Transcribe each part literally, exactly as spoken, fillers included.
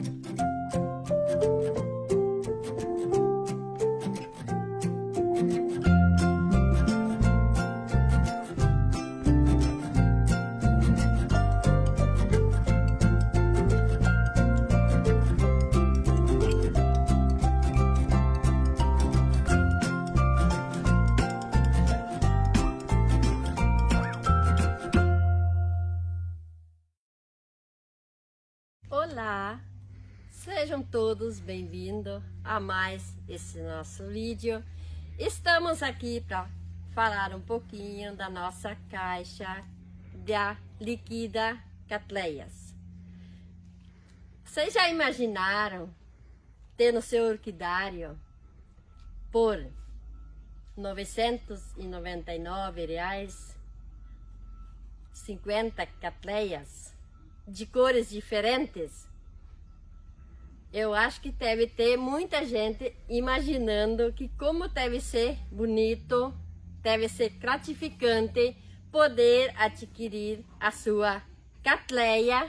Olá, sejam todos bem-vindos a mais esse nosso vídeo. Estamos aqui para falar um pouquinho da nossa caixa da Liquida Cattleyas. Vocês já imaginaram ter no seu orquidário por novecentos e noventa e nove reais cinquenta Cattleyas de cores diferentes? Eu acho que deve ter muita gente imaginando que como deve ser bonito, deve ser gratificante poder adquirir a sua Cattleya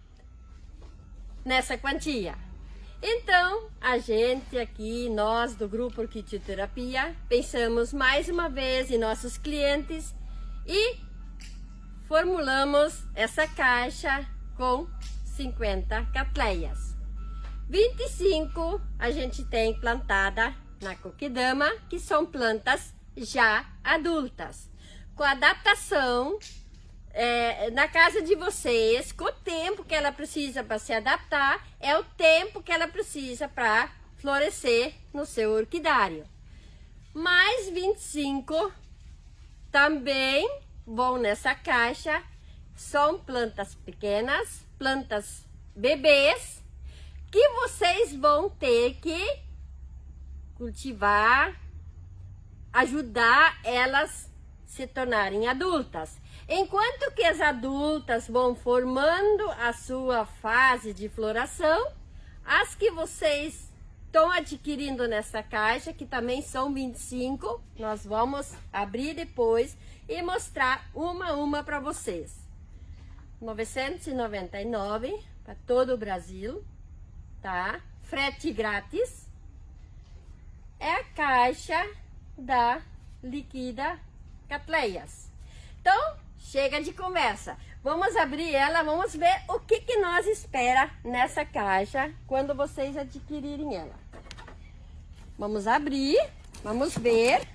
nessa quantia. Então, a gente aqui, nós do Grupo Orquidioterapia, pensamos mais uma vez em nossos clientes e formulamos essa caixa com cinquenta Cattleyas. vinte e cinco a gente tem plantada na Coquidama, que são plantas já adultas, com adaptação é, na casa de vocês, com o tempo que ela precisa para se adaptar, é o tempo que ela precisa para florescer no seu orquidário. Mais vinte e cinco também vão nessa caixa. São plantas pequenas, plantas bebês, que vocês vão ter que cultivar, ajudar elas se tornarem adultas. Enquanto que as adultas vão formando a sua fase de floração, as que vocês estão adquirindo nessa caixa, que também são vinte e cinco, nós vamos abrir depois e mostrar uma a uma para vocês. novecentos e noventa e nove para todo o Brasil, tá? Frete grátis. É a caixa da Liquida Cattleyas. Então, chega de conversa. Vamos abrir ela, vamos ver o que que nós espera nessa caixa quando vocês adquirirem ela. Vamos abrir, vamos ver.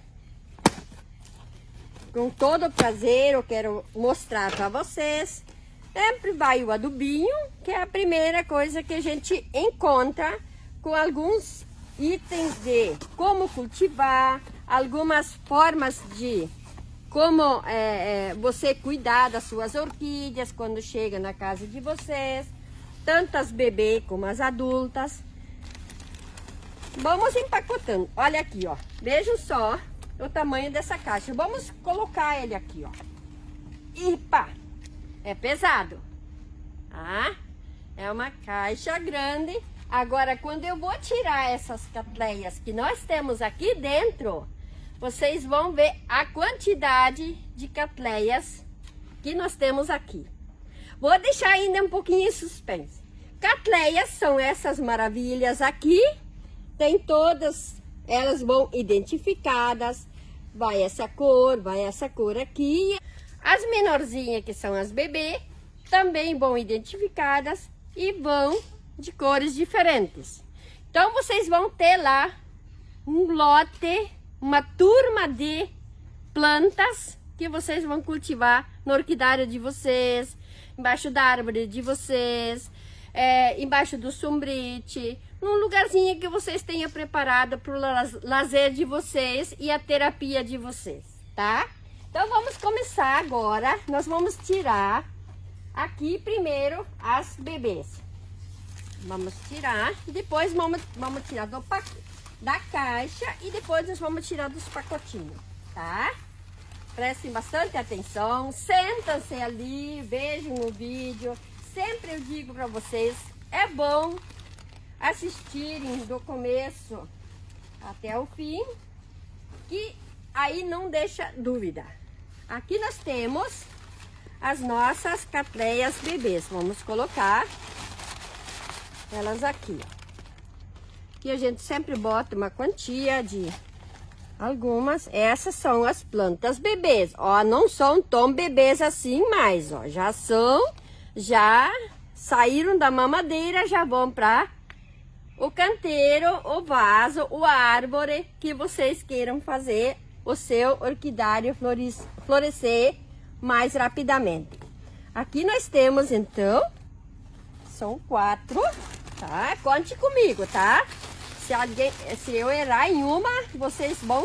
Com todo prazer, eu quero mostrar para vocês. Sempre vai o adubinho, que é a primeira coisa que a gente encontra, com alguns itens de como cultivar, algumas formas de como é, é, você cuidar das suas orquídeas quando chega na casa de vocês, tanto as bebês como as adultas. Vamos empacotando. Olha aqui, ó. Vejam só o tamanho dessa caixa. Vamos colocar ele aqui, ó. E pá! É pesado, tá? É uma caixa grande. Agora, quando eu vou tirar essas Cattleyas que nós temos aqui dentro, vocês vão ver a quantidade de Cattleyas que nós temos aqui. Vou deixar ainda um pouquinho em suspense. Cattleyas são essas maravilhas aqui. Tem todas, elas vão identificadas. Vai essa cor, vai essa cor aqui. As menorzinhas, que são as bebês, também vão identificadas e vão de cores diferentes. Então, vocês vão ter lá um lote, uma turma de plantas que vocês vão cultivar no orquidário de vocês, embaixo da árvore de vocês, é, embaixo do sombrite, num lugarzinho que vocês tenham preparado para o lazer de vocês e a terapia de vocês, tá? Então, vamos começar agora. Nós vamos tirar aqui primeiro as bebês. Vamos tirar, depois vamos, vamos tirar do, da caixa e depois nós vamos tirar dos pacotinhos, tá? Prestem bastante atenção, sentam-se ali, vejam o vídeo. Sempre eu digo para vocês, é bom assistirem do começo até o fim, que aí não deixa dúvida. Aqui nós temos as nossas Cattleyas bebês. Vamos colocar elas aqui, ó. Aqui a gente sempre bota uma quantia de algumas. Essas são as plantas bebês, ó, não são tão bebês assim mais, ó, já são, já saíram da mamadeira, já vão para o canteiro, o vaso, o árvore que vocês queiram fazer o seu orquidário florescer mais rapidamente. Aqui nós temos então, são quatro, tá? Conte comigo, tá? Se alguém, se eu errar em uma, vocês vão...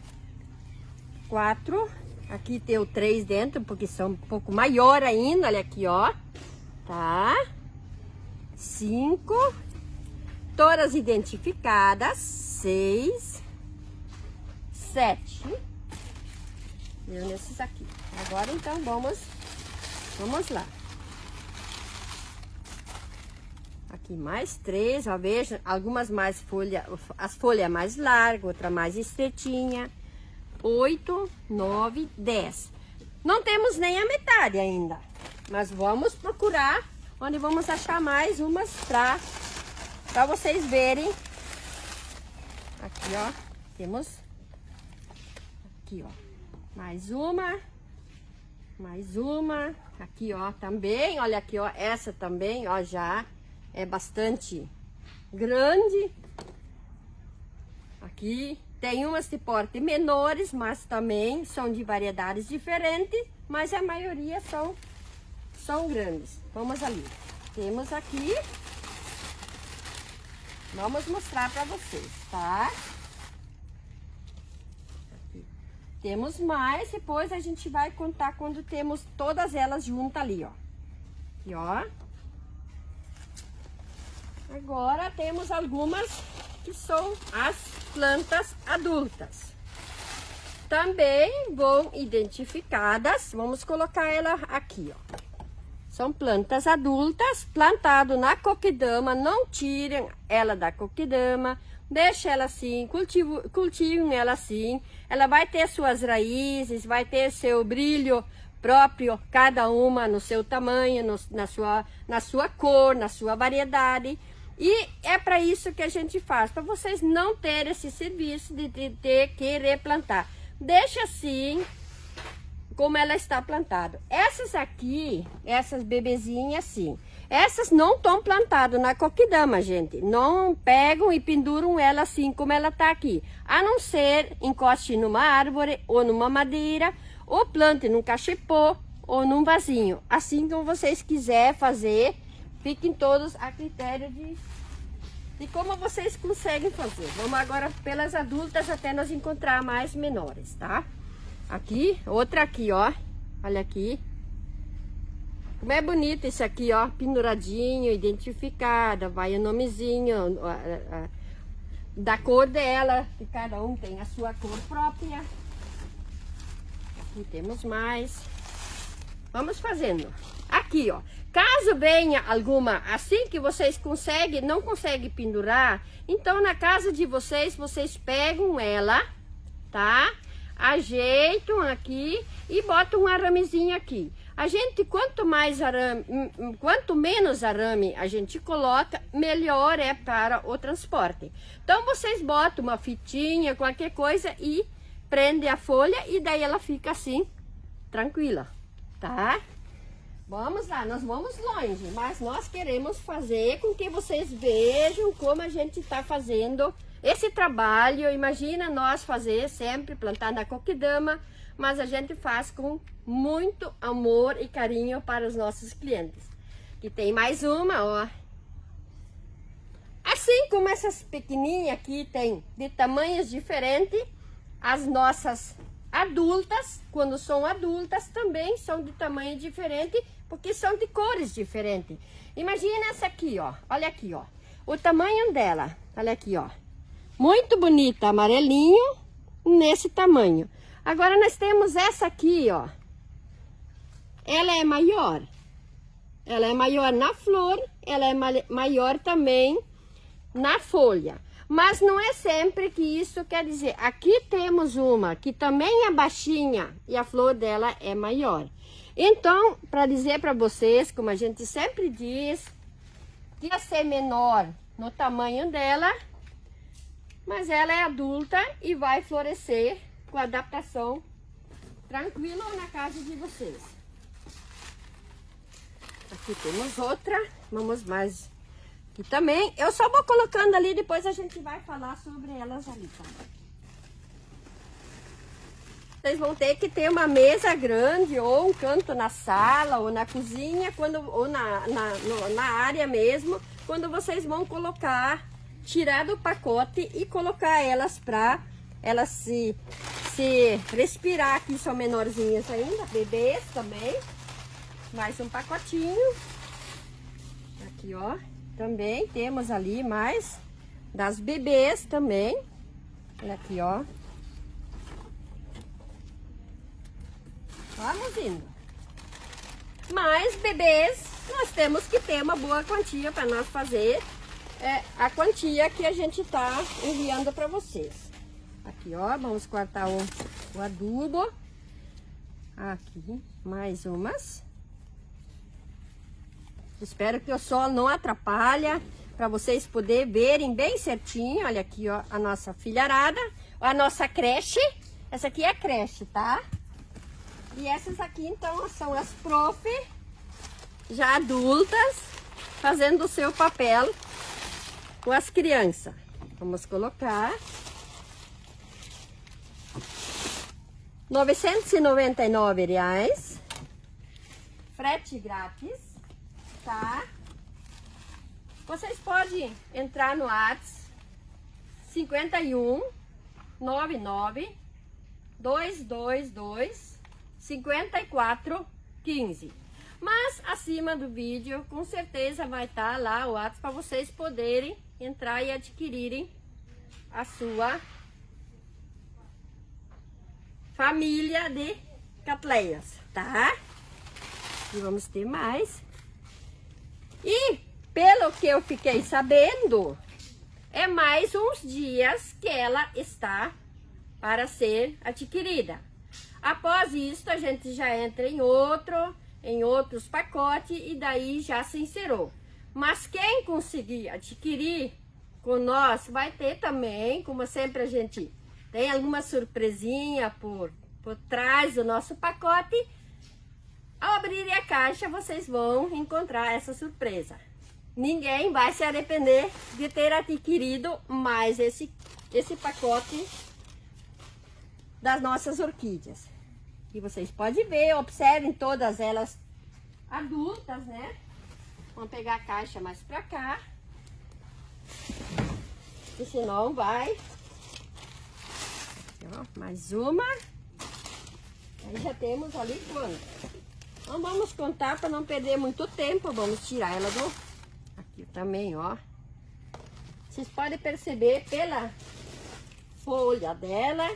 Quatro. Aqui tem o três dentro, porque são um pouco maior ainda, olha aqui, ó. Tá? Cinco. Todas identificadas. Seis. Sete. Viu nesses aqui. Agora, então, vamos... Vamos lá. Aqui mais três, ó, veja, algumas mais folha, as folhas mais largas, outra mais estreitinha. Oito, nove, dez. Não temos nem a metade ainda, mas vamos procurar onde vamos achar mais umas pra, pra vocês verem. Aqui, ó, temos aqui, ó, mais uma, mais uma, aqui, ó, também, olha aqui, ó, essa também, ó, já é bastante grande. Aqui tem umas de porte menores, mas também são de variedades diferentes, mas a maioria são, são grandes. Vamos ali. Temos aqui. Vamos mostrar para vocês, tá? Aqui. Temos mais, depois a gente vai contar quando temos todas elas juntas ali, ó. Aqui, ó. Agora temos algumas que são as plantas adultas. Também vão identificadas, vamos colocar ela aqui, ó. São plantas adultas, plantado na coquidama, não tirem ela da coquidama, deixa ela assim, cultivo, cultivem ela assim. Ela vai ter suas raízes, vai ter seu brilho próprio, cada uma no seu tamanho, no, na, sua, na sua cor, na sua variedade. E é para isso que a gente faz, para vocês não terem esse serviço de, de ter que replantar. Deixa assim, como ela está plantada. Essas aqui, essas bebezinhas assim, essas não estão plantadas na coquidama, gente. Não pegam e penduram ela assim como ela está aqui. A não ser encoste numa árvore ou numa madeira, ou plante num cachepô ou num vasinho. Assim como vocês quiserem fazer. Fiquem todos a critério de, de como vocês conseguem fazer. Vamos agora pelas adultas até nós encontrar mais menores, tá? Aqui, outra aqui, ó. Olha aqui. Como é bonito esse aqui, ó. Penduradinho, identificada. Vai o nomezinho a, a, a, da cor dela. Que cada um tem a sua cor própria. Aqui temos mais. Vamos fazendo. Aqui, ó. Caso venha alguma assim que vocês conseguem, não conseguem pendurar, então na casa de vocês, vocês pegam ela, tá? Ajeitam aqui e botam um aramezinho aqui. A gente, quanto mais arame, quanto menos arame a gente coloca, melhor é para o transporte. Então vocês botam uma fitinha, qualquer coisa e prende a folha e daí ela fica assim, tranquila, tá? Vamos lá, nós vamos longe, mas nós queremos fazer com que vocês vejam como a gente está fazendo esse trabalho. Imagina nós fazer sempre, plantar na coquidama, mas a gente faz com muito amor e carinho para os nossos clientes. Aqui tem mais uma, ó. Assim como essas pequenininhas aqui tem de tamanhos diferentes, as nossas adultas, quando são adultas, também são de tamanho diferente, porque são de cores diferentes. Imagina essa aqui, ó. Olha aqui, ó. O tamanho dela. Olha aqui, ó. Muito bonita, amarelinho, nesse tamanho. Agora nós temos essa aqui, ó. Ela é maior. Ela é maior na flor, ela é maior também na folha. Mas não é sempre que isso quer dizer. Aqui temos uma que também é baixinha e a flor dela é maior. Então, para dizer para vocês, como a gente sempre diz, ia ser menor no tamanho dela, mas ela é adulta e vai florescer com adaptação tranquila na casa de vocês. Aqui temos outra, vamos mais aqui também. Eu só vou colocando ali, depois a gente vai falar sobre elas ali, tá? Vocês vão ter que ter uma mesa grande, ou um canto na sala, ou na cozinha, quando, ou na, na, no, na área mesmo, quando vocês vão colocar, tirar do pacote e colocar elas para elas se, se respirar. Aqui são menorzinhas ainda, bebês também. Mais um pacotinho. Aqui, ó, também temos ali mais das bebês também. Olha aqui, ó. Vamos indo. Mas bebês, nós temos que ter uma boa quantia para nós fazer é, a quantia que a gente tá enviando para vocês. Aqui, ó, vamos cortar o, o adubo. Aqui, mais umas. Espero que o sol não atrapalhe, para vocês poderem verem bem certinho. Olha aqui, ó, a nossa filharada, a nossa creche. Essa aqui é a creche, tá? E essas aqui, então, são as prof, já adultas, fazendo o seu papel com as crianças. Vamos colocar novecentos e noventa e nove reais, frete grátis, tá? Vocês podem entrar no WhatsApp cinquenta e um, noventa e nove, dois dois dois, cinquenta e quatro, quinze. Mas acima do vídeo, com certeza vai estar lá o WhatsApp para vocês poderem entrar e adquirirem a sua família de catleias, tá? E vamos ter mais. E pelo que eu fiquei sabendo, é mais uns dias que ela está para ser adquirida. Após isso, a gente já entra em outro, em outros pacotes e daí já se encerrou. Mas quem conseguir adquirir com nós vai ter também, como sempre a gente tem alguma surpresinha por, por trás do nosso pacote. Ao abrirem a caixa, vocês vão encontrar essa surpresa. Ninguém vai se arrepender de ter adquirido mais esse, esse pacote das nossas orquídeas. E vocês podem ver, observem todas elas adultas, né? Vamos pegar a caixa mais pra cá. E senão vai. Ó, mais uma. Aí já temos ali quanto? Não vamos contar para não perder muito tempo. Vamos tirar ela do... Aqui também, ó. Vocês podem perceber pela folha dela.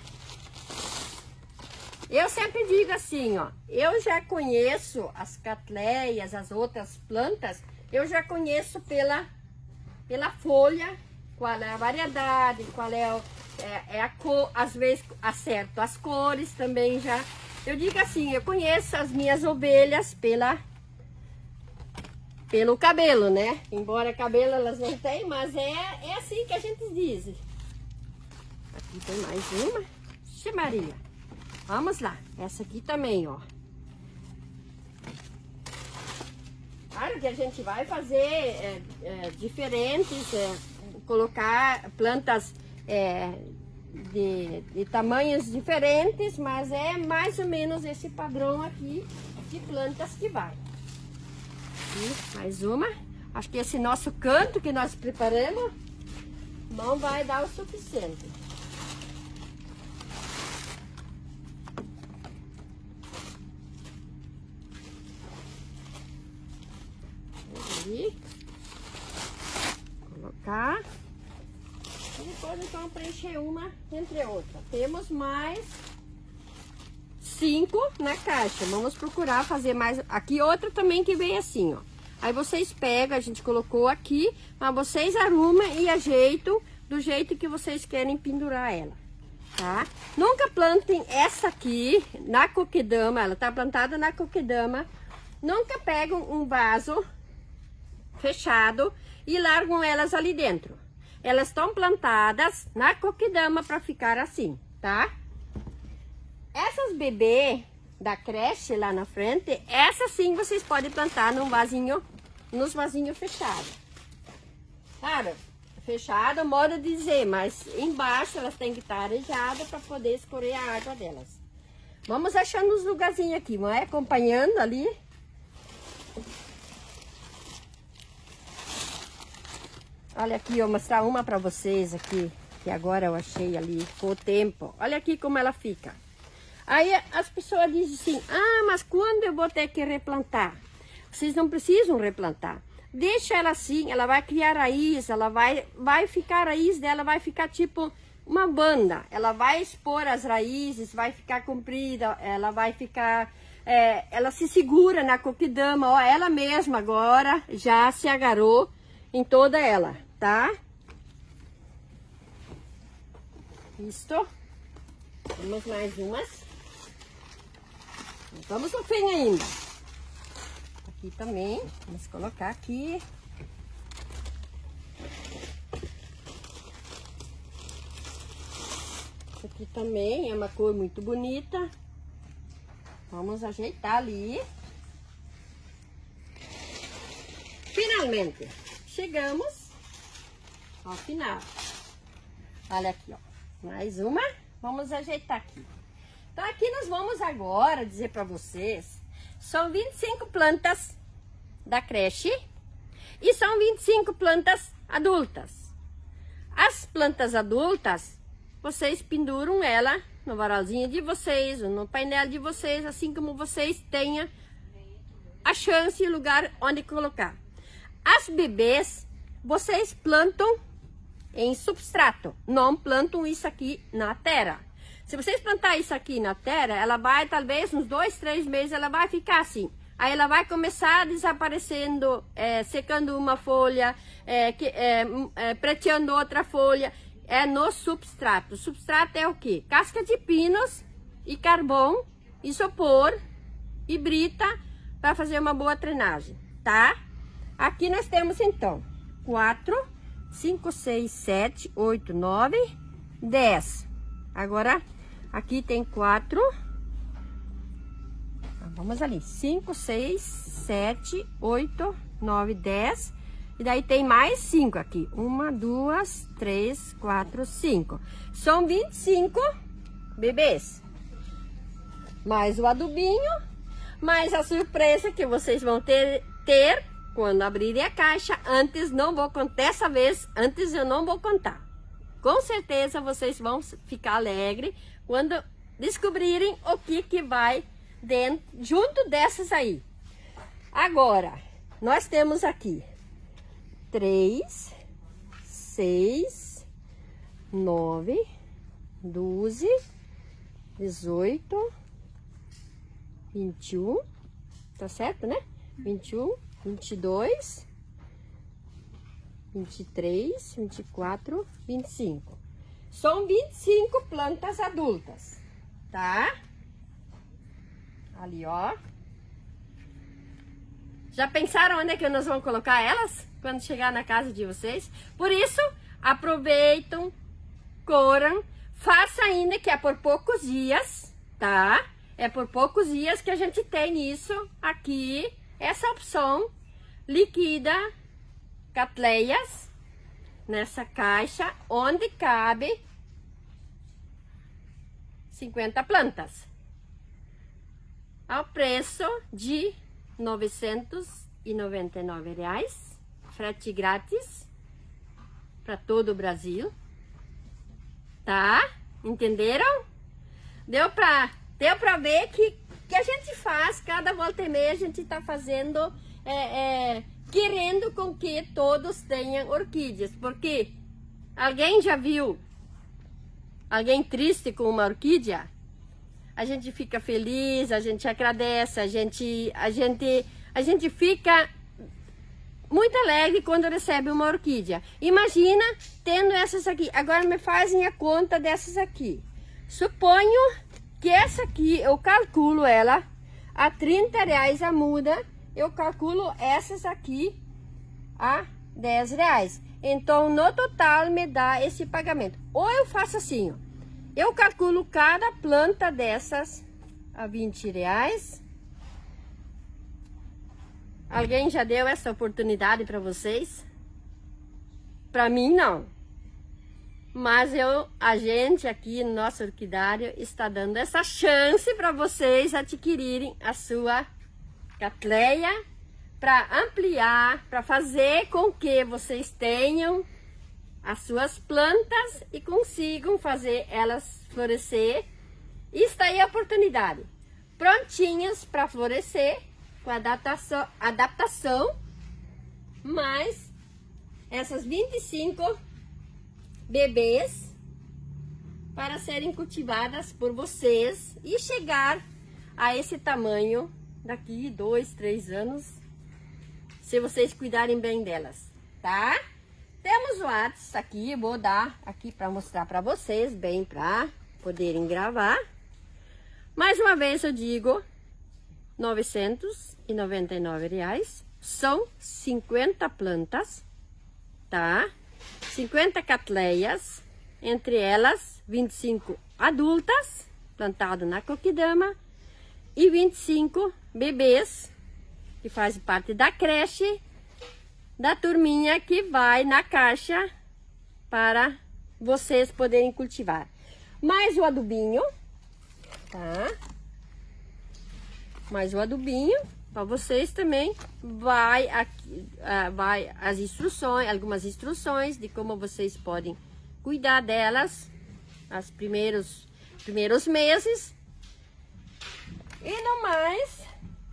Eu sempre digo assim, ó, eu já conheço as catleias, as outras plantas, eu já conheço pela, pela folha, qual é a variedade, qual é, o, é, é a cor, às vezes acerto as cores também já. Eu digo assim, eu conheço as minhas ovelhas pela, pelo cabelo, né? Embora cabelo elas não têm, mas é, é assim que a gente diz. Aqui tem mais uma. Ixi, Maria. Vamos lá, essa aqui também, ó. Claro que a gente vai fazer é, é, diferentes, é, colocar plantas é, de, de tamanhos diferentes, mas é mais ou menos esse padrão aqui de plantas que vai. Aqui, mais uma. Acho que esse nosso canto que nós preparamos não vai dar o suficiente. Ali, colocar e depois então preencher uma entre outra. Temos mais cinco na caixa. Vamos procurar fazer mais. Aqui outra também que vem assim, ó. Aí vocês pegam, a gente colocou aqui, mas vocês arrumam e ajeitam do jeito que vocês querem pendurar ela, tá? Nunca plantem essa aqui na coquedama, ela tá plantada na coquedama. Nunca pegam um vaso fechado e largam elas ali dentro. Elas estão plantadas na coquidama para ficar assim, tá? Essas bebês da creche lá na frente, essas sim vocês podem plantar num vasinho, nos vasinhos fechados. Claro, fechado, modo de dizer, mas embaixo elas têm que estar arejadas para poder escorrer a água delas. Vamos achando uns lugarzinhos aqui, não é? Acompanhando ali. Olha aqui, eu vou mostrar uma para vocês aqui, que agora eu achei ali com o tempo. Olha aqui como ela fica. Aí as pessoas dizem assim, ah, mas quando eu vou ter que replantar? Vocês não precisam replantar. Deixa ela assim, ela vai criar raiz, ela vai, vai ficar, a raiz dela vai ficar tipo uma banda. Ela vai expor as raízes, vai ficar comprida, ela vai ficar, é, ela se segura na coquidama, ó, ela mesma agora já se agarrou em toda ela, tá? Isto. Vamos mais umas. Vamos no fim ainda. Aqui também, vamos colocar aqui. Esse aqui também é uma cor muito bonita. Vamos ajeitar ali. Finalmente, chegamos ao final. Olha aqui, ó. Mais uma. Vamos ajeitar aqui. Então, aqui nós vamos agora dizer para vocês, são vinte e cinco plantas da creche e são vinte e cinco plantas adultas. As plantas adultas, vocês penduram ela no varalzinho de vocês, ou no painel de vocês, assim como vocês tenham a chance e lugar onde colocar. As bebês, vocês plantam em substrato, não plantam isso aqui na terra. Se vocês plantar isso aqui na terra, ela vai, talvez, uns dois, três meses, ela vai ficar assim. Aí ela vai começar desaparecendo, é, secando uma folha, é, que, é, é, preteando outra folha. É no substrato. O substrato é o quê? Casca de pinos e carvão, isopor e brita para fazer uma boa drenagem, tá? Aqui nós temos, então, quatro, cinco, seis, sete, oito, nove, dez. Agora, aqui tem quatro. Vamos ali. cinco, seis, sete, oito, nove, dez. E daí tem mais cinco aqui. Uma, duas, três, quatro, cinco. São vinte e cinco bebês. Mais o adubinho. Mais a surpresa que vocês vão ter, ter quando abrirem a caixa. Antes não vou contar. Dessa vez, antes eu não vou contar. Com certeza vocês vão ficar alegres quando descobrirem o que, que vai dentro, junto dessas aí. Agora, nós temos aqui três, seis, nove, doze, dezoito, vinte e um, tá certo, né? vinte e um, vinte e dois... vinte e três, vinte e quatro, vinte e cinco. São vinte e cinco plantas adultas, tá? Ali, ó. Já pensaram onde é que nós vamos colocar elas? Quando chegar na casa de vocês? Por isso, aproveitam, coram, faça ainda que é por poucos dias, tá? É por poucos dias que a gente tem isso aqui, essa opção liquida catleias nessa caixa onde cabe cinquenta plantas ao preço de novecentos e noventa e nove reais, frete grátis para todo o Brasil, tá? Entenderam? Deu para deu para ver que que a gente faz cada volta e meia, a gente tá fazendo é, é, querendo com que todos tenham orquídeas, porque alguém já viu alguém triste com uma orquídea? A gente fica feliz, a gente agradece, a gente, a gente, a gente fica muito alegre quando recebe uma orquídea. Imagina tendo essas aqui. Agora me fazem a conta dessas aqui. Suponho que essa aqui, eu calculo ela a trinta reais a muda. Eu calculo essas aqui a dez reais. Então, no total, me dá esse pagamento. Ou eu faço assim, ó. Eu calculo cada planta dessas a vinte reais. Alguém já deu essa oportunidade para vocês? Para mim, não. Mas eu, a gente aqui no nosso orquidário está dando essa chance para vocês adquirirem a sua Cattleya, para ampliar, para fazer com que vocês tenham as suas plantas e consigam fazer elas florescer. E está aí a oportunidade, prontinhas para florescer, com adaptação, adaptação, mais essas vinte e cinco bebês para serem cultivadas por vocês e chegar a esse tamanho daqui dois, três anos, se vocês cuidarem bem delas, tá? Temos o WhatsApp aqui, vou dar aqui para mostrar para vocês, bem para poderem gravar. Mais uma vez eu digo, novecentos e noventa e nove reais, são cinquenta plantas, tá? cinquenta Cattleyas, entre elas vinte e cinco adultas, plantado na coquidama, e vinte e cinco bebês, que fazem parte da creche, da turminha que vai na caixa para vocês poderem cultivar. Mais o adubinho, tá? Mais o adubinho, para vocês também, vai aqui, uh, vai as instruções, algumas instruções de como vocês podem cuidar delas, os primeiros, primeiros meses. E no mais,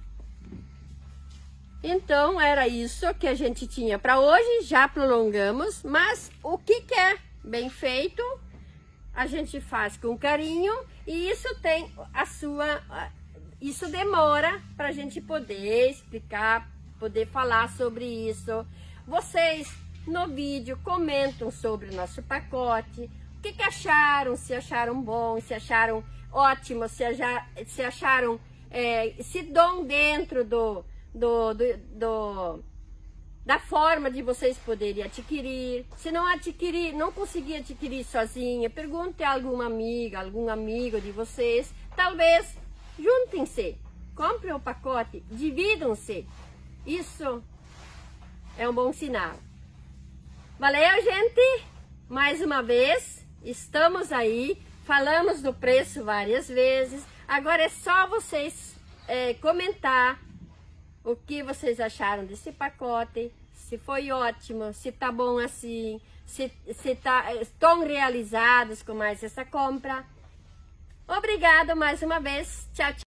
então era isso que a gente tinha para hoje, já prolongamos, mas o que que é bem feito, a gente faz com carinho e isso tem a sua... Isso demora para a gente poder explicar, poder falar sobre isso. Vocês no vídeo comentam sobre o nosso pacote, o que que acharam, se acharam bom, se acharam ótimo, se, se acharam, é, se dão dentro do, do, do, do, da forma de vocês poderem adquirir. Se não adquirir, não conseguir adquirir sozinha, pergunte a alguma amiga, algum amigo de vocês, talvez... Juntem-se, comprem o pacote, dividam-se. Isso é um bom sinal. Valeu, gente? Mais uma vez, estamos aí. Falamos do preço várias vezes. Agora é só vocês é, comentar o que vocês acharam desse pacote. Se foi ótimo, se tá bom assim, se, se tá, estão realizados com mais essa compra. Obrigado mais uma vez. Tchau, tchau.